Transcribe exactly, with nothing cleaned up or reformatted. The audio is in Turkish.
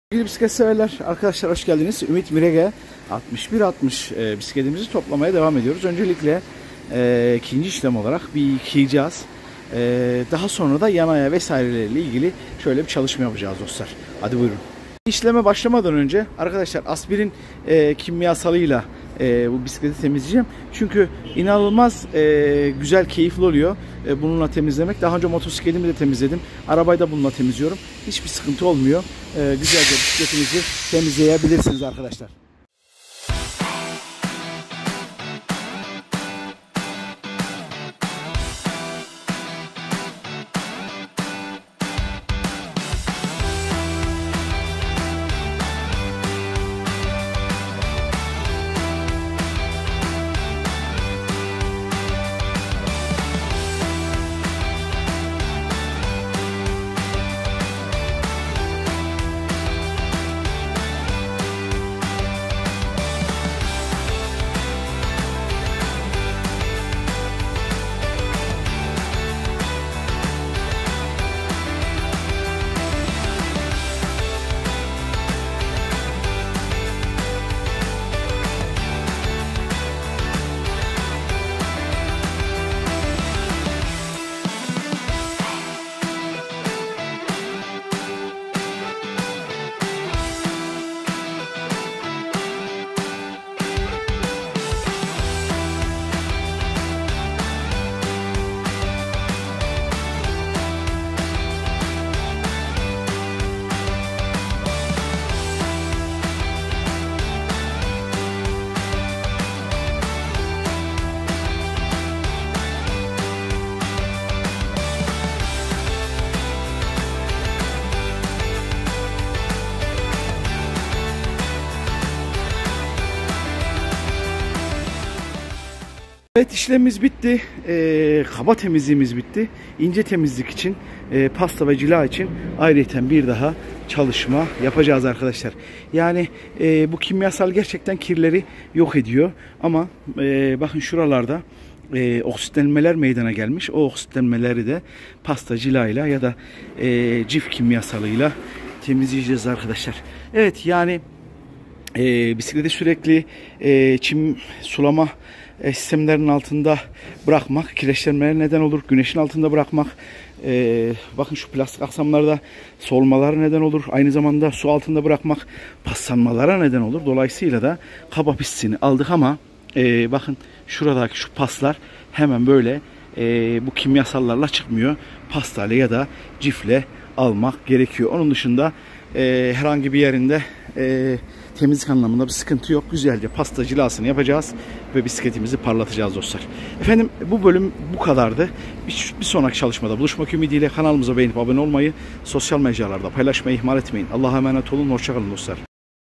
Sevgili bisiklet severler, arkadaşlar hoş geldiniz. Ümit Mirege altmış bir altmış e, bisikletimizi toplamaya devam ediyoruz. Öncelikle e, ikinci işlem olarak bir yıkayacağız. E, daha sonra da yanaya vesairelerle ilgili şöyle bir çalışma yapacağız dostlar. Hadi buyurun. İşleme başlamadan önce arkadaşlar aspirin e, kimyasalıyla e, bu bisikleti temizleyeceğim. Çünkü inanılmaz e, güzel, keyifli oluyor e, bununla temizlemek. Daha önce motosikletimi de temizledim. Arabayı da bununla temizliyorum. Hiçbir sıkıntı olmuyor. E, güzelce bisikletinizi temizleyebilirsiniz arkadaşlar. Evet, işlemimiz bitti. Ee, kaba temizliğimiz bitti. İnce temizlik için, e, pasta ve cila için ayrıyeten bir daha çalışma yapacağız arkadaşlar. Yani e, bu kimyasal gerçekten kirleri yok ediyor. Ama e, bakın şuralarda e, oksitlenmeler meydana gelmiş. O oksitlenmeleri de pasta cilayla ya da e, cif kimyasalıyla temizleyeceğiz arkadaşlar. Evet, yani e, bisikleti sürekli e, çim sulama sistemlerin altında bırakmak kireçlenmelere neden olur. Güneşin altında bırakmak, e, bakın şu plastik aksamlarda solmalara neden olur. Aynı zamanda su altında bırakmak paslanmalara neden olur. Dolayısıyla da kaba pistini aldık ama e, bakın şuradaki şu paslar hemen böyle e, bu kimyasallarla çıkmıyor. Pastayla ya da cifle almak gerekiyor. Onun dışında e, herhangi bir yerinde e, temizlik anlamında bir sıkıntı yok. Güzelce pasta cilasını yapacağız ve bisikletimizi parlatacağız dostlar. Efendim, bu bölüm bu kadardı. Bir, bir sonraki çalışmada buluşmak ümidiyle kanalımıza beğenip abone olmayı, sosyal mecralarda paylaşmayı ihmal etmeyin. Allah'a emanet olun. Hoşça kalın dostlar.